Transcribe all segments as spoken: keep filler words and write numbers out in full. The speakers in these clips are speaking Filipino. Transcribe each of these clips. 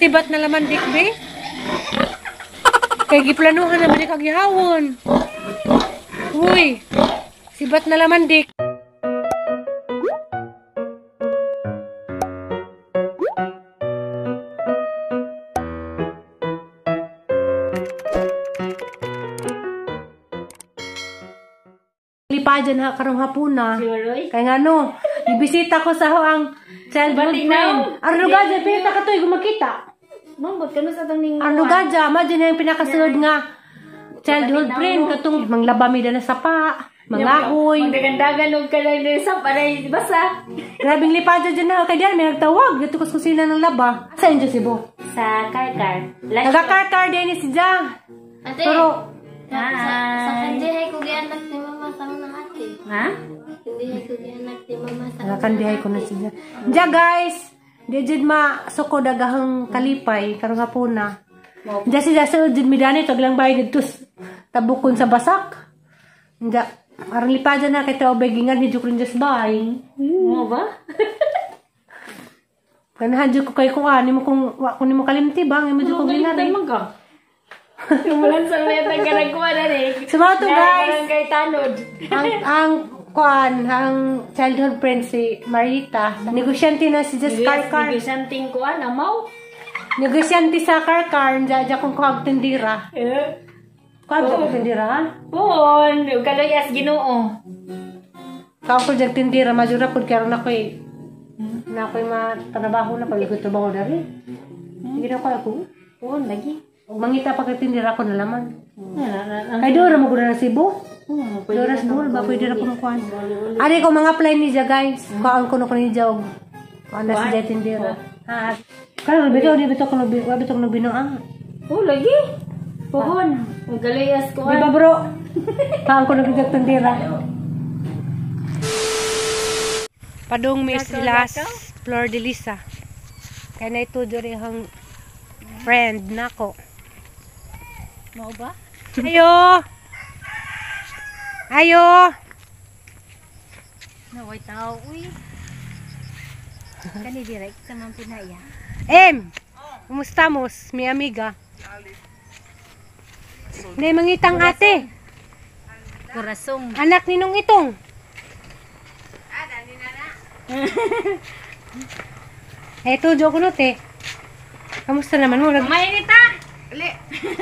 Sibat na laman dik be. Kay giplanuhan naman ni kagihawon. Uy. Sibat na laman dik. Pa dyan ha, karong hapuna. Kaya nga no, ibisita ko sa ho ang childhood friend. Arno gadya, pinita ka to, gumakita. Mambot ka na sa itong ning... Arno gadya, ma dyan yung pinakasunod nga childhood friend. Katong manglabami na sa pa, mangahoy. Magdagandagan huwag ka lang din sa panay, basa. Grabing lipa dyan na, kaya diyan may nagtawag. Dito ko kusina ng laba. Saan dyan si Bo? Sa karkar. Nagakar-kar din ni si Jang. Ate, pero, sa, sa kandihay ko gianak ni mama sa mga ate. Ha? Kandihay ko gianak ni mama sa nakakandihay ko na siya. Diyan guys, diyan ma suko dagahang kalipay, karong hapuna. Diyan siya sa ujud midani, tag lang bayad dito tabukon sa basak. Diyan, arang lipadan na kay tao begingan ni Jukrin just bay. Mo ba? Kanahan dyan ko kay kung ano mo kung kung mo kalimti ba, ngayon mo dyan kong ginari. Kumulan sa meta ka nagkuha na rin. So mga to guys, kay Tanod. ang, ang kuan, ang childhood friend si Marita, negosyante na si Just Karkar. Negosyanteng kuha na mau. Negosyante sa Karkar, dyan kung kuhag tindira. Eh? Kuhag dyan kung tindira, ha? Oo, kalayas ginoo. Kuhag ko dyan tindira, majura po kaya na ko eh. Na ako'y matrabaho na, pag-ikot trabaho na rin. Hindi na ko ako. Oo, lagi. Mangita pagkatindira ko na laman. Kay Dora mo na Cebu. Dora Cebu ba pwede na kumukuan. Ari ko mga plan ni ja guys. Kuan ko no ko ni jog. Kuan na si tindira. Ha. Kalo bitaw di bitaw ko no bitaw no binoang. Oh lagi. Pohon. Galayas ko. Di ba bro? Kuan ko no bitaw tindira. Padong Miss Lilas Flor de Lisa. Kaya na ito diri hang friend nako. Mau ba? Ayo. Ayo. Naway tao, uy. Kani direct sa mga pinaya. Em, kumusta mos, mi amiga? Nay mangitang ate. Kurasong. Anak ninong itong. Ada ni nana. Eh, tujo ko no te. Kamusta naman mo? Maynita. Uli.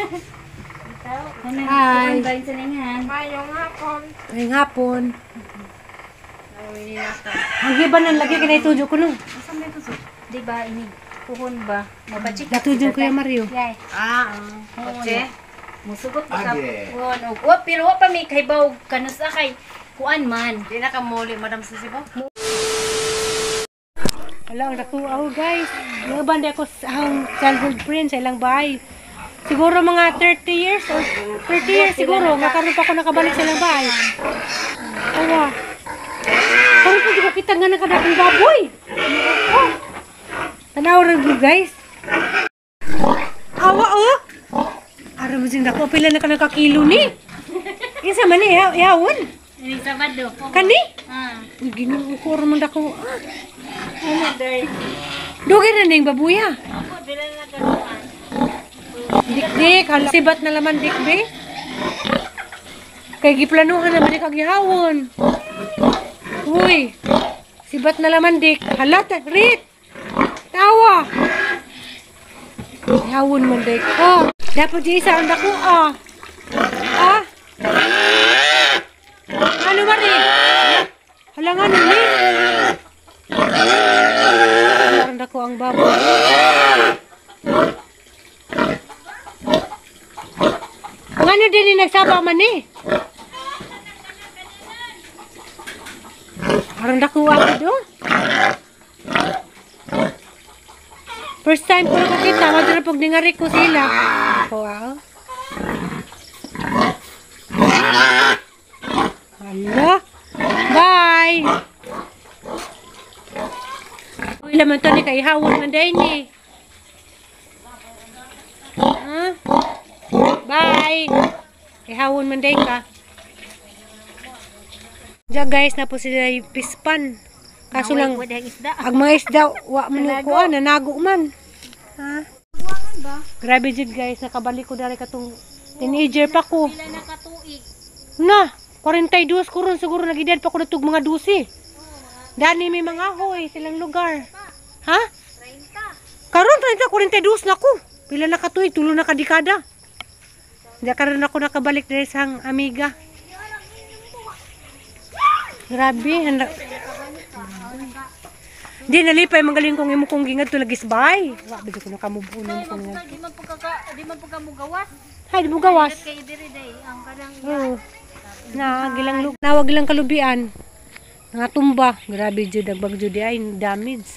Hi. Mayong hapon. Ngayong hapon. Nawini na to. Ang giban ng lagi kinay tujo ko no. Asa may tuso? Di ba ini? Puhon ba? Mabachik. Natujo ko yung Mario. Yay. Ah, okay. Musugot ka. Puhon. Wa pero wa pa mi kay baw kanus kay kuan man. Di na ka muli, Madam Sisibo. Wala, ang nakuha guys. Nabandi ako sa ang childhood friend sa ilang bahay. Siguro mga thirty years or thirty years siguro. Makaroon pa ako nakabalik sa ilang bahay. Awa. Karoon pa di ko kita nga nakadakong baboy. Oh. Tanaw rin po guys. Awa oh. Araw mo sing dako. Pila na ka nakakilo ni. Isa man eh. Yawon. Ini Sabado. Kani? Ah. Uy, ginoo ko. Araw mo dako. Ano day? Dugay na ning babuya. Ako dila na karuan. Dik-dik, sibat na laman dik-dik. Kay giplanuhan naman ni kagihawon. Uy, sibat na laman dik. Halat, rit. Tawa. Hawon man dik. Oh, dapat di isa ang dako ah. Ah. Ano ba rin? Halangan ni. Ang dako ang baboy. Ano din yung nagsaba man eh? Parang nakuha ko doon. First time ko nakakita. Madara pag ningari ko sila. Wow. Hello. Bye. Uy, laman to ni kaihawon man day ni. Ha? Bye! Ihawon man day ka. Diyan guys, na po sila yung pispan. Kaso lang, ang mga isda, wa man yung kuha, nanago man. Ha? Grabe jud guys, nakabalik ko dari katong teenager pa ko. Pila na katuig. Na, forty-two ko ron siguro nagidad pa ko natug mga dusi. Dani may mga hoy silang lugar. Ha? thirty. Karon thirty, forty-two na ko. Pila na katuig, tulo na kadekada. Diya karon ako nakabalik dari sa hang amiga. Grabe, handa. Di nalipay magaling kong imo kong gingad tulad gisbay. Wa bigay ko na kamubuon mo kong ngad. Di man pagka di man pagka mo gawas. Hay, di mo gawas. Kay diri day ang kadang Oo. Na gilang lug, nawag gilang kalubian. Nga tumba, grabe jud dagbag jud ay damage.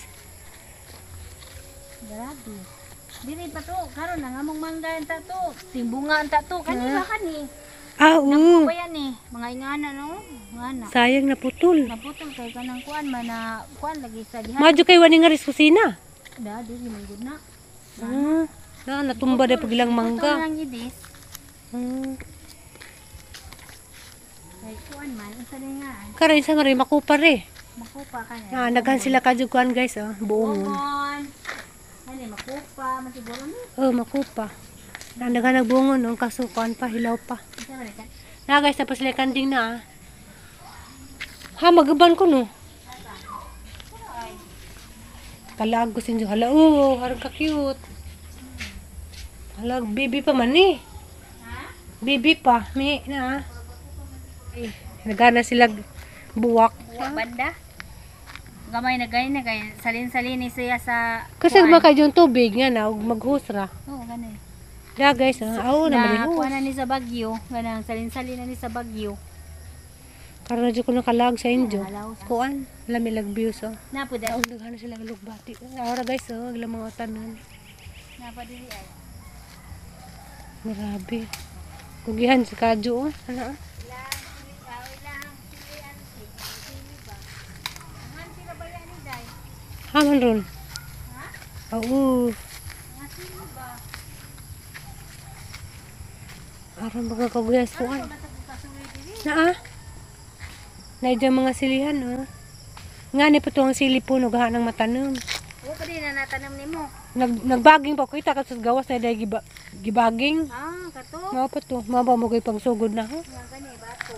grabe. Dili pa to, karon na ngamong mangga anta to. Timbunga anta to kanila kani. Ah, oo. Kuya ni, mga ingana no. Ngana. Sayang na putol. Naputol kay kanang kuan man na kuan lagi sa diha. Madyo kay wani nga ris kusina. Da dili man gud na. Ah, na natumba dai pagilang Putol mangga. lang idis. Hmm. Kay kuan man unsa ni nga. Karon isa nga rin makupa re. Makupa kani. Ah, naghan sila kadyo kuan guys, oh, buongon. Buongon. Ani makupa, masiguro ni. Oh, makupa. Na naghan nagbungon no, kaso kuan pa hilaw pa. Unsa man ka? Na guys, tapos sila kanding na. Ah. Ha, magaban ko no. Kalag ko sinjo. Hala, oh, harang ka cute. Hala, baby pa man eh. Baby pa, mi na. Eh, nagana sila buwak. Buwak banda. Gamay na gani na kay salin-salin ni siya sa Kasi maka yung tubig nga na, ug maghusra. Oo, gani. Da guys, ah, aw na Na malihos. kuha na ni sa Bagyo, ganang salin-salin na ni sa Bagyo. Karon na dyan ko nakalag sa injo. Alaw sa. Kuan, lamilag views oh. Napo da. Aw, nagana sila lugbati. Ahora guys, oh, ilang mga tanan. Napa dili ay. Grabe. Kugihan sa kadyo, oh. Ano, ah? Haman ron. Oo. Aron mga kaguyas kuan. Na ah. Naidya mga silihan, oh. Nga ni po ang sili po, nagaha ng matanong. Oo, pa din na natanam nimo. Nag, nagbaging pa ko, kita ka sa gawas na dahil giba, gibaging. Ah, kato. Mga pa to, maba mo kayo pang sugod na, ha? Nga gani bato.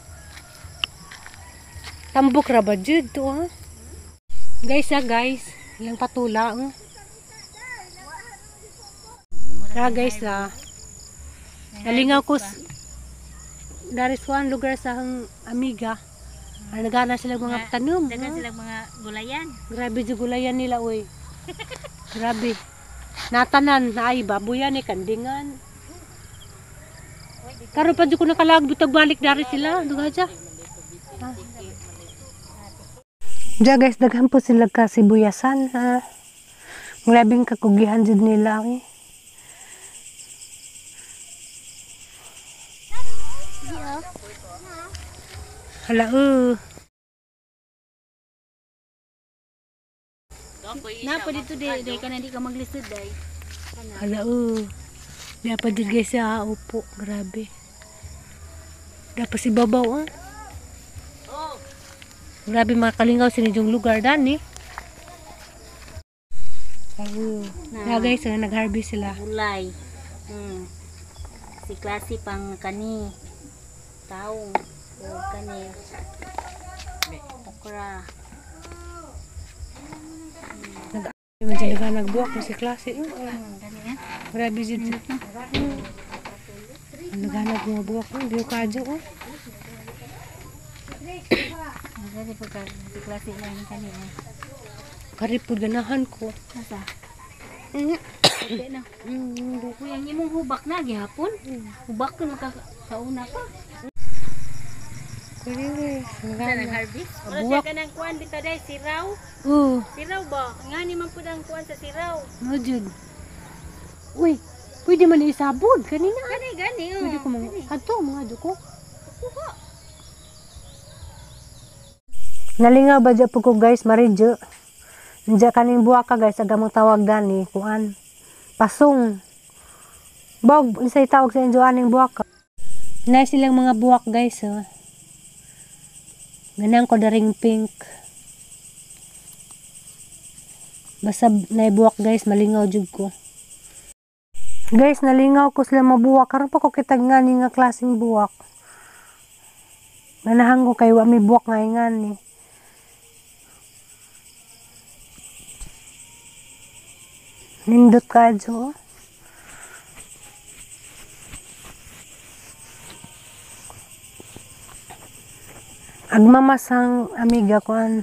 Tambok ra ba jud to, ha? Guys, ha, guys. Ilang patula, oh. Ha, guys, ha. Nalingaw ko s- dari sa one lugar sa hang amiga. Ah, nagana sila mga tanom. Dagan ha? sila mga gulayan. Grabe jud gulayan nila, oy. Grabe. Natanan na ay baboyan ni kandingan. Karon pa jud ko nakalag bitag balik dari sila, duga ja. Ja guys, daghan po sila ka sibuyasan, ha. Nglabing kakugihan jud nila, eh. Hala, uh. Napa dito di, di ka na di ka maglisod day. Hala, uh. Dapat jud guys, ha. Upo, grabe. Dapat si babaw, ah. Grabe mga kalingaw sinidjong lugar dani. Oh, na guys, uh, nag-harvest sila. Gulay. Hmm. Si klase pang kani. Taong. O kani. Okra. Yung dyan nagbuwak mo si klase. Uh, Hmm, kani eh. grabe jud. Naghanap mga buwak mo, diyo kadyo, oh. Kasi pagka si klase lang kani eh. Karipod ganahan ko. Asa? Mm. Hindi na. Mm. Kuya, ang imong hubak na gihapon. Hubak ka maka sa una pa. Pwede, Sa naghanap. nag-harvest? Buwak. ka ng kuan bitaw day siraw. Oh, Siraw ba? Nga ni man pud ang kuan sa siraw. no jud. Uy, pwede man isabod kanina. Gani gani oh. Pwede ko mga kadto mga duko. Nalingaw ba dyan po ko guys, maridyo. Nandiyan kaning buwak ka guys, agamang tawag dani, kuan. Pasong. Bog, isa'y tawag sa inyo aning buwak ka. Na silang mga buwak guys, oh. Ganang ko daring pink. Basta na buwak guys, malingaw jud ko. Guys, nalingaw ko sila mabuwak. Karon pa ko kitag nga ni nga klaseng buwak. Ganahan ko kay wa may buwak nga nga ni. Nindot ka jo. Agmamasang amiga ko an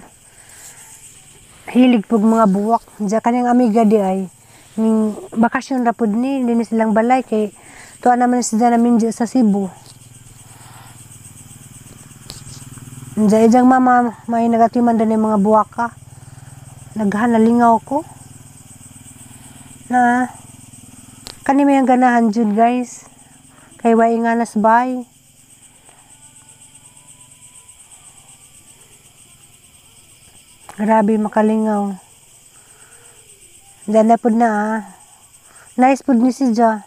hilig pug mga buwak. Diya kanyang amiga di ay ning bakasyon ra pud ni dinhi silang balay kay tuwa naman sila namin di sa Cebu. Diya ijang mama may nagatiman din mga buwak ka. Naghan nalingaw ko. Na kani may ganahan jud guys. Kay wa nga nasbay. Grabe makalingaw. Diyan na po na ah. Nice po ni si Ja.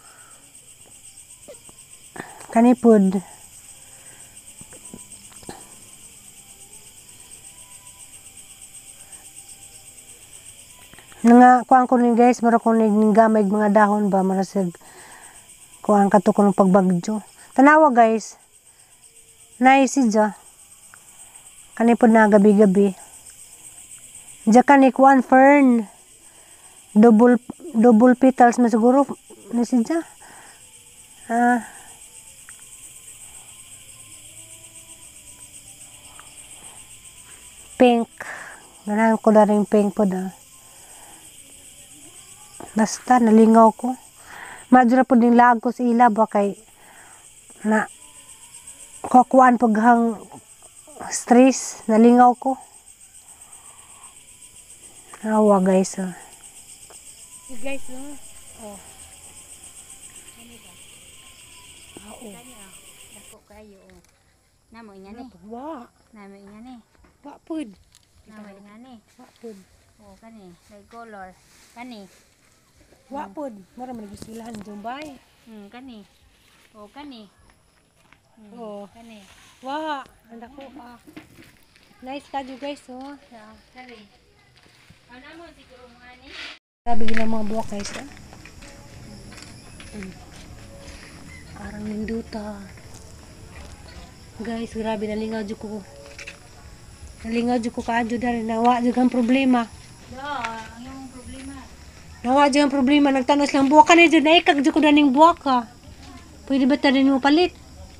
Kanipod. Nga kuan ko ni guys, mara ko ning gamay mga dahon ba marasig kuan kato ko ng pagbagyo. Tanawa guys. Nice si Ja. Kanipod na gabi-gabi. Ja kani kuan fern. Double double petals na siguro ni si Ja. Ah. Pink. Ganahan ko na rin pink po da. Basta nalingaw ko. Madura po din lag ko sa ila ba kay na kukuan paghang stress. Nalingaw ko. Awa guys ah. Guys oh. Oh. Kani ba? Oo. Kani ah. Dako kayo oh. Namo ingani. Wa. Namo ingani. Wa pud. Namo ingani. Wa pud. Oh kani, like color. Kani. Wa pud. Mura man gisilahan jumbay. Hmm, kani. Oh kani. Hmm, Oh. kani. Wa. Anda ko ah. Nice ka guys oh. Yeah, kani. Ano mo siguro mo ani? Grabe gina mga buwak guys ah. Hmm. Parang ninduta. Guys, grabe nalingaw jud ko. Nalingaw jud ko kaadyo dari nawa jud ang problema. Yeah, ang yung problema. Nawa jud ang problema nagtanos lang buwak kani jud naikag jud ko daning buwak ka. Pwede ba tanin mo palit?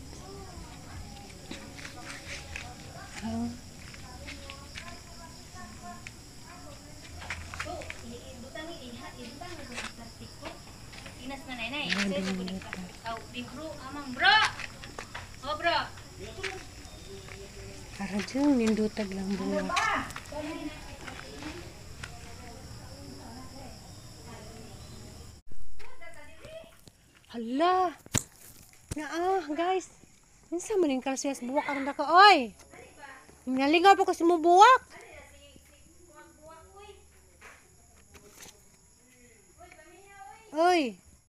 Inas na nay nay. Oh, di bro, amang bro. Oh bro. Para jud nindutag lang buwak. Hala. Naa, guys. Unsa man ning kalsiyas buwak aron dako oy? Nalingaw pa ko si mo buwak. Oy.